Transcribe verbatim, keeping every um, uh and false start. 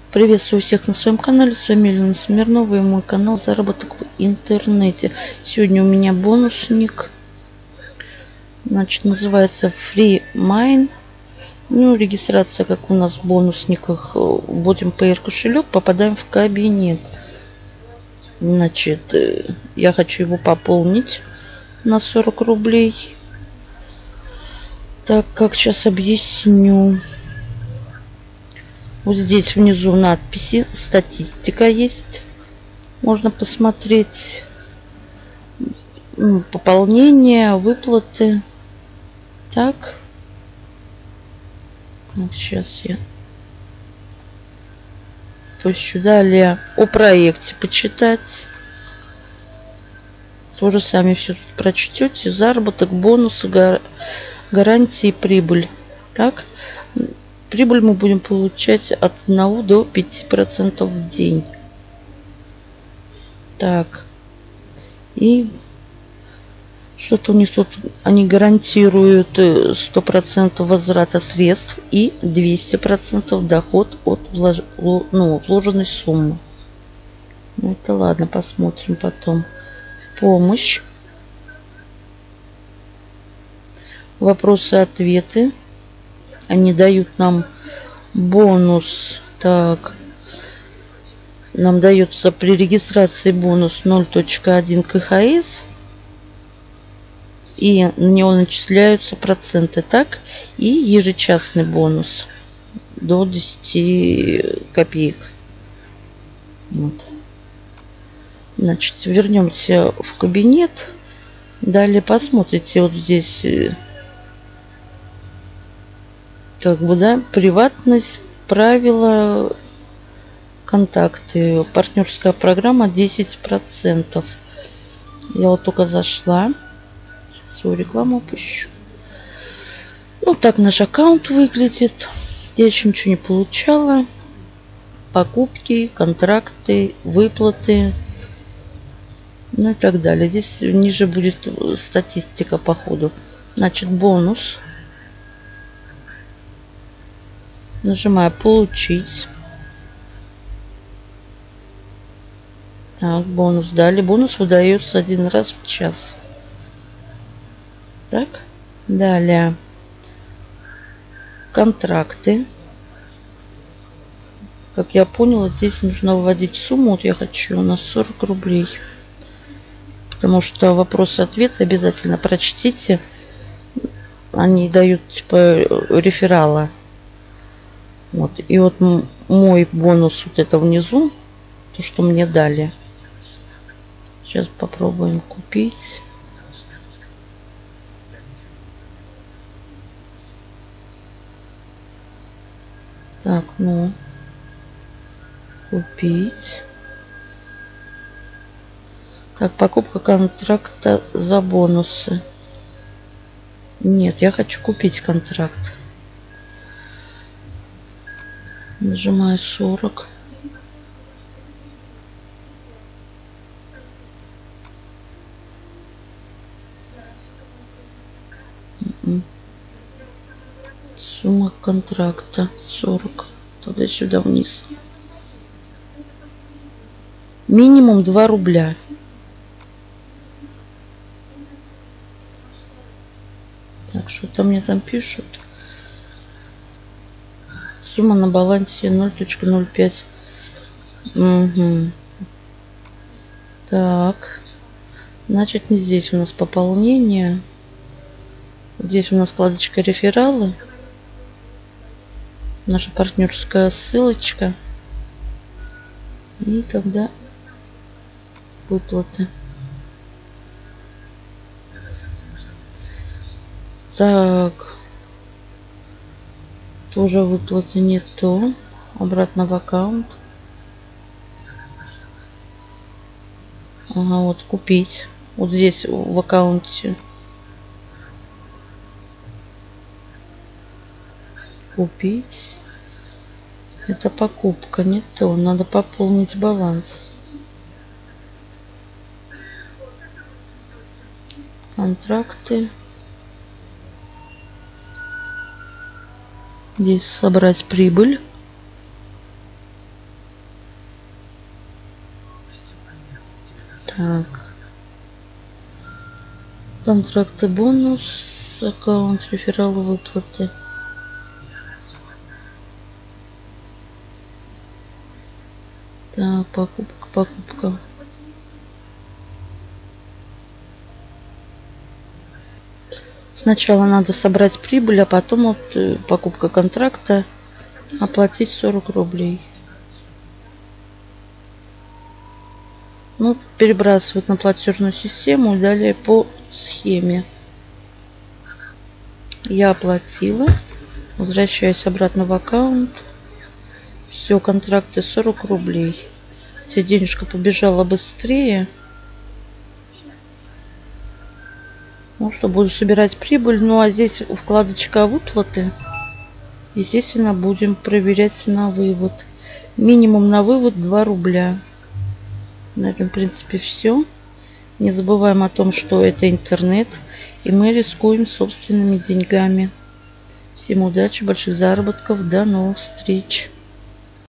Приветствую всех на своем канале. С вами Елена Смирнова и мой канал Заработок в интернете. Сегодня у меня бонусник. Значит, называется Free Mine. Ну, регистрация, как у нас в бонусниках. Вводим пэ эр кошелек, попадаем в кабинет. Значит, я хочу его пополнить на сорок рублей. Так, как сейчас объясню. Вот здесь внизу надписи, статистика есть. Можно посмотреть пополнение, выплаты. Так. Так, сейчас я пущу. Далее о проекте почитать. Тоже сами все тут прочтете. Заработок, бонусы, гарантии, прибыль. Так. Прибыль мы будем получать от одного до пяти процентов в день. Так. И что-то у них тут, они гарантируют сто процентов возврата средств и двести процентов доход от влож... ну, вложенной суммы. Ну, это ладно, посмотрим потом. Помощь. Вопросы-ответы. Они дают нам бонус. Так. Нам дается при регистрации бонус ноль точка один ка ха эс. И на него начисляются проценты. Так. И ежечасный бонус. До десяти копеек. Вот. Значит, вернемся в кабинет. Далее посмотрите вот здесь... Как бы, да, приватность, правила, контакты, партнерская программа десять процентов. Я вот только зашла. Сейчас свою рекламу опущу. Ну, так наш аккаунт выглядит. Я еще ничего не получала. Покупки, контракты, выплаты. Ну и так далее. Здесь ниже будет статистика по ходу. Значит, бонус. Нажимаю получить. Так, бонус дали. Бонус выдается один раз в час. Так, далее. Контракты. Как я поняла, здесь нужно вводить сумму. Вот я хочу на сорок рублей. Потому что вопрос-ответ обязательно прочтите. Они дают типа реферала. Вот. И вот мой бонус вот это внизу, то, что мне дали. Сейчас попробуем купить. Так, ну, купить. Так, покупка контракта за бонусы. Нет, я хочу купить контракт. Нажимаю сорок. Сумма контракта сорок. Туда-сюда вниз. Минимум два рубля. Так, что-то мне там пишут. Сумма на балансе ноль точка ноль пять. Угу. Так. Значит, не здесь у нас пополнение. Здесь у нас вкладочка рефералы. Наша партнерская ссылочка. И тогда выплаты. Так. Тоже выплаты не то. Обратно в аккаунт. Ага, вот купить. Вот здесь в аккаунте. Купить. Это покупка, не то. Надо пополнить баланс. Контракты. Здесь собрать прибыль. Так. Контракты, бонус, аккаунт, рефералы, выплаты. Так, покупка, покупка. Сначала надо собрать прибыль, а потом вот покупка контракта, оплатить сорок рублей. Ну, перебрасывать на платежную систему и далее по схеме. Я оплатила. Возвращаюсь обратно в аккаунт. Все, контракты сорок рублей. Вся денежка побежала быстрее. Ну что, буду собирать прибыль. Ну а здесь вкладочка выплаты. Естественно, будем проверять на вывод. Минимум на вывод два рубля. На этом, в принципе, все. Не забываем о том, что это интернет. И мы рискуем собственными деньгами. Всем удачи, больших заработков. До новых встреч.